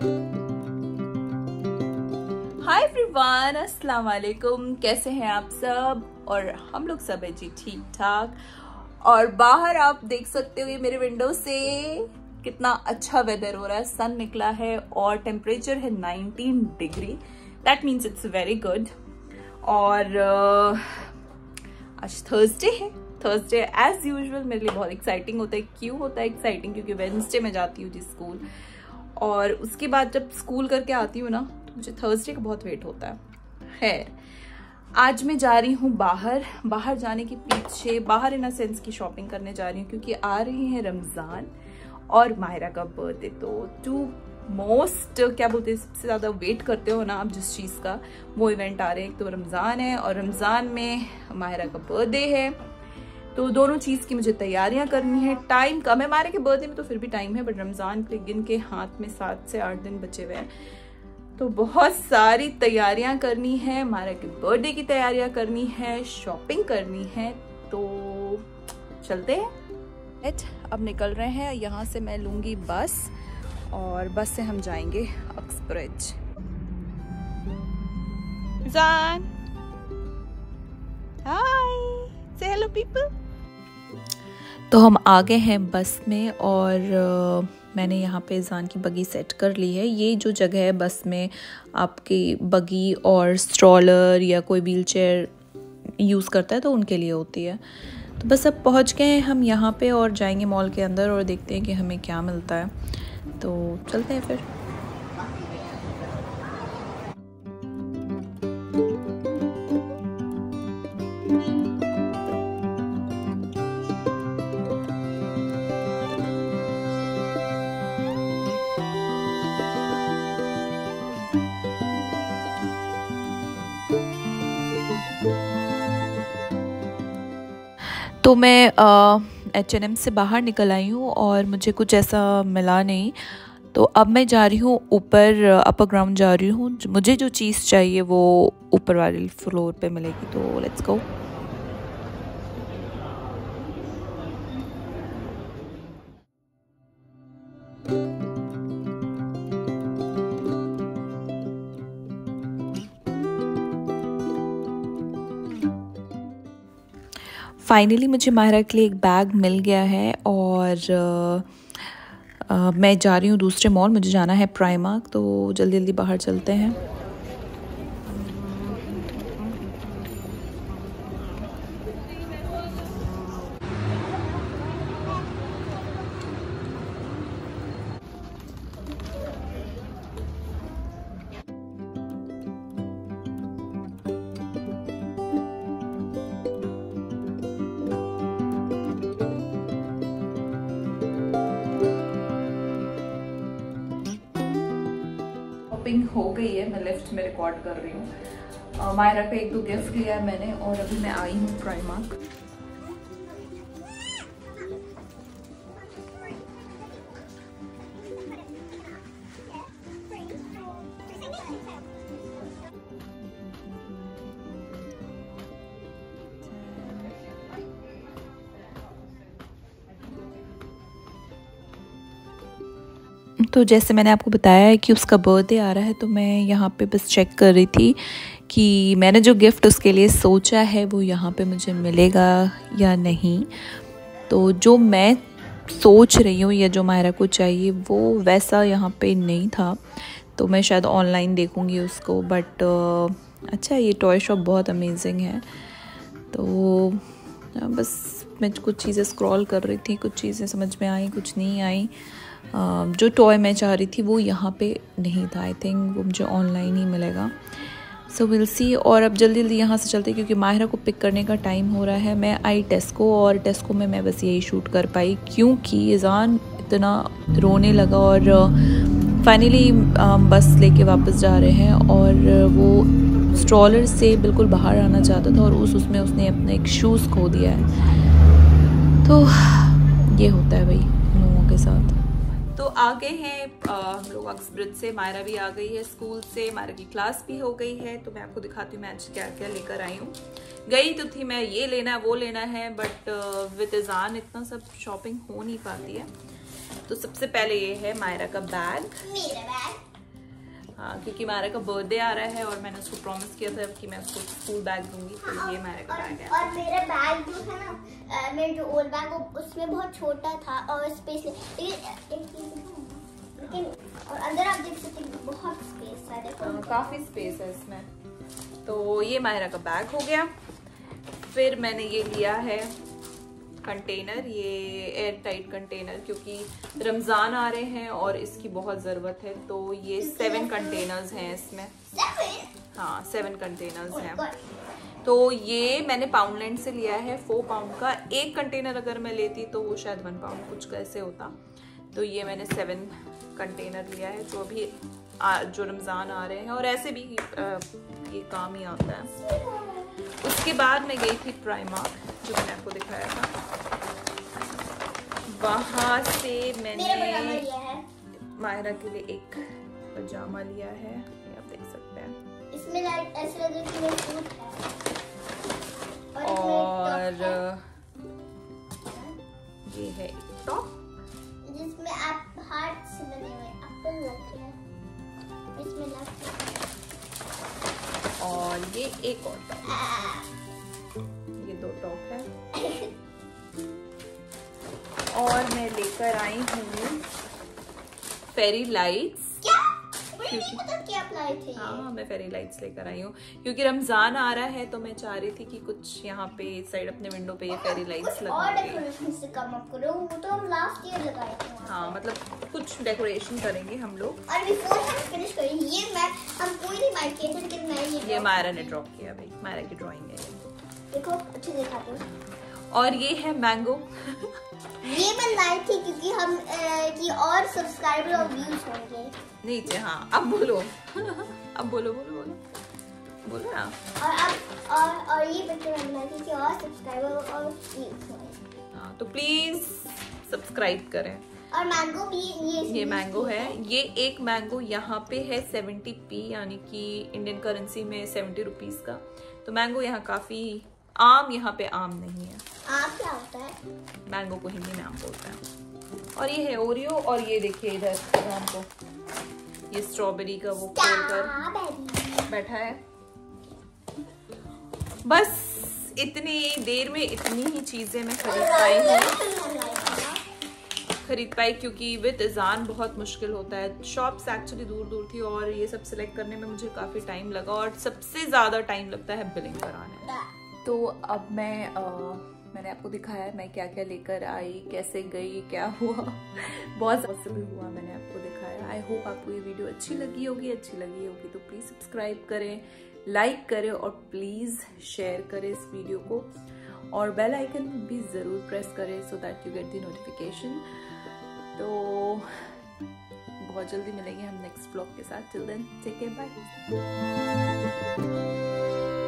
Hi everyone, अस्सलाम वालेकुम। कैसे हैं आप सब? और हम लोग सब है जी ठीक ठाक। और बाहर आप देख सकते हो ये मेरे विंडो से कितना अच्छा वेदर हो रहा है। सन निकला है और टेम्परेचर है 19 डिग्री। That means it's very good. और आज थर्सडे है। थर्सडे एज यूजुअल मेरे लिए बहुत एक्साइटिंग होता है। क्यों होता है एक्साइटिंग? क्योंकि वेडनेसडे में जाती हूँ जी स्कूल, और उसके बाद जब स्कूल करके आती हूँ ना तो मुझे थर्सडे का बहुत वेट होता है। खैर, आज मैं जा रही हूँ बाहर जाने के पीछे, बाहर इन अ सेंस की शॉपिंग करने जा रही हूँ क्योंकि आ रही है रमज़ान और मायरा का बर्थडे। तो टू मोस्ट क्या बोलते हैं, सबसे ज़्यादा वेट करते हो ना आप जिस चीज़ का, वो इवेंट आ रहे हैं। एक तो रमज़ान है और रमज़ान में मायरा का बर्थडे है, तो दोनों चीज़ की मुझे तैयारियां करनी है। टाइम कम है, मायरा के बर्थडे में तो फिर भी टाइम है, बट रमज़ान के गिन के हाथ में 7 से 8 दिन बचे हुए हैं, तो बहुत सारी तैयारियां करनी है। मायरा के बर्थडे की तैयारियां करनी है, शॉपिंग करनी है। तो चलते हैं। अब निकल रहे हैं। यहाँ से मैं लूँगी बस और बस से हम जाएंगे अक्सब्रिज। जान, हाय, से हेलो पीपल। तो हम आ गए हैं बस में और मैंने यहाँ पे ज़ान की बगी सेट कर ली है। ये जो जगह है बस में आपकी बगी और स्ट्रॉलर या कोई व्हीलचेयर यूज़ करता है तो उनके लिए होती है। तो बस अब पहुँच गए हैं हम यहाँ पे और जाएंगे मॉल के अंदर और देखते हैं कि हमें क्या मिलता है। तो चलते हैं फिर। तो मैं H&M से बाहर निकल आई हूँ और मुझे कुछ ऐसा मिला नहीं, तो अब मैं जा रही हूँ ऊपर, अपर ग्राउंड जा रही हूँ। मुझे जो चीज़ चाहिए वो ऊपर वाले फ्लोर पे मिलेगी, तो लेट्स गो। फाइनली मुझे मायरा के लिए एक बैग मिल गया है और मैं जा रही हूँ दूसरे मॉल। मुझे जाना है प्राइमार्क, तो जल्दी जल्दी बाहर चलते हैं। शॉपिंग हो गई है, मैं लेफ्ट में रिकॉर्ड कर रही हूँ। मायरा पे 1-2 गिफ्ट लिया है मैंने और अभी मैं आई हूँ प्राइमार्क। तो जैसे मैंने आपको बताया है कि उसका बर्थडे आ रहा है, तो मैं यहाँ पे बस चेक कर रही थी कि मैंने जो गिफ्ट उसके लिए सोचा है वो यहाँ पे मुझे मिलेगा या नहीं। तो जो मैं सोच रही हूँ या जो मायरा को चाहिए वो वैसा यहाँ पे नहीं था, तो मैं शायद ऑनलाइन देखूँगी उसको। बट अच्छा, ये टॉय शॉप बहुत अमेजिंग है। तो बस मैं कुछ चीज़ें स्क्रॉल कर रही थी, कुछ चीज़ें समझ में आई, कुछ नहीं आई। जो टॉय मैं चाह रही थी वो यहाँ पे नहीं था। आई थिंक वो मुझे ऑनलाइन ही मिलेगा, सो विल सी। और अब जल्दी जल्दी यहाँ से चलते क्योंकि माहिरा को पिक करने का टाइम हो रहा है। मैं आई टेस्को और टेस्को में मैं बस यही शूट कर पाई क्योंकि ज़ान इतना रोने लगा। और फाइनली बस लेके वापस जा रहे हैं और वो स्ट्रॉलर से बिल्कुल बाहर आना चाहता था और उसमें उसने अपने एक शूज़ खो दिया है। तो ये होता है भाई लोगों के साथ। तो आ गए हैं हम लोग अक्सब्रिज से। मायरा भी आ गई है स्कूल से, मायरा की क्लास भी हो गई है। तो मैं आपको दिखाती हूँ मैं आज क्या क्या लेकर आई हूँ। गई तो थी मैं ये लेना है वो लेना है, बट विद ज़ान इतना सब शॉपिंग हो नहीं पाती है। तो सबसे पहले ये है मायरा का बैग। हाँ, क्योंकि मायरा का बर्थडे आ रहा है और मैंने उसको प्रॉमिस किया था कि मैं उसको स्कूल बैग दूंगी, तो ये मायरा का बैग है। और मेरा बैग जो है ना, मेरा जो ओल्ड बैग उसमें बहुत छोटा था और स्पेस, लेकिन और अंदर आप देख सकते हैं बहुत स्पेस है, देखो काफी स्पेस है इसमें। तो ये मायरा का बैग हो गया। फिर मैंने ये लिया है कंटेनर, ये एयर टाइट कंटेनर, क्योंकि रमजान आ रहे हैं और इसकी बहुत ज़रूरत है। तो ये 7 कंटेनर्स हैं इसमें। हाँ 7 कंटेनर्स हैं। तो ये मैंने पाउंडलैंड से लिया है 4 पाउंड का। एक कंटेनर अगर मैं लेती तो वो शायद 1 पाउंड कुछ कैसे होता। तो ये मैंने 7 कंटेनर लिया है, जो अभी जो रमज़ान आ रहे हैं और ऐसे भी ये काम ही आता है। उसके बाद मैं गई थी प्राइमार्क, जो मैंने आपको दिखाया था। वहाँ से मैंने मायरा के लिए एक पजामा लिया है, ये आप देख सकते हैं। इसमें लाइक ऐसे लग रहा है कि मेरा सूट है। और ये है एक टॉप जिसमें आप हार्ट से बने हुए एप्पल रखे हैं, इसमें लग। और ये एक और टॉप, ये 2 टॉप है। और मैं लेकर आई हूँ फेरी लाइट्स। क्या? क्या अप्लाई थे? हाँ मैं फेरी लाइट्स लेकर आई हूँ, क्योंकि रमजान आ रहा है तो मैं चाह रही थी कि कुछ यहाँ पे साइड अपने विंडो पे ये फेरी लाइट्स डेकोरेशन से कम अप करो, वो तो हम लास्ट ईयर लगाए थे। हाँ मतलब कुछ डेकोरेशन करेंगे हम लोग। और बिफोर हम फिनिश करें, ये मैं हम कोई नहीं माइक किए थे, लेकिन मैं ये मायरा ने ड्रॉ किया भाई, मायरा की ड्राइंग है ये। देखो अच्छे दिखाते हो। और ये है मैंगो। ये मैं लाई थी क्योंकि हम कि और सब्सक्राइबर और व्यूज होंगे नीचे। हाँ अब बोलो अब बोलो ना। और ये पिक्चर मैं लाई थी कि और सब्सक्राइबर और व्यूज होंगे। हाँ तो प्लीज सब्सक्राइब करें। और मैंगो भी ये मैंगो है। ये एक मैंगो यहाँ पे है 70p, यानी कि इंडियन करेंसी में 70 रुपीज का। तो मैंगो यहाँ काफी आम, यहाँ पे आम नहीं है। आम क्या होता है? मैंगो को हिंदी में आम बोलते हैं। और ये है ओरियो। और ये देखिए इधर हमको ये स्ट्रॉबेरी का वो खोलकर बैठा है। बस इतनी देर में इतनी ही चीजें मैं खरीद पाई क्योंकि विद अजान बहुत मुश्किल होता है। शॉप्स एक्चुअली दूर दूर थी और ये सब सिलेक्ट करने में मुझे काफी टाइम लगा, और सबसे ज्यादा टाइम लगता है बिलिंग कराने। तो अब मैंने आपको दिखाया मैं क्या क्या लेकर आई, कैसे गई, क्या हुआ, बहुत पॉसिबल हुआ, मैंने आपको दिखाया। आई होप आपको ये वीडियो अच्छी लगी होगी तो प्लीज सब्सक्राइब करें, लाइक करें और प्लीज शेयर करें इस वीडियो को, और बेल आइकन भी जरूर प्रेस करें so that you get the notification. तो बहुत जल्दी मिलेंगे हम नेक्स्ट ब्लॉग के साथ। Till then take care, bye.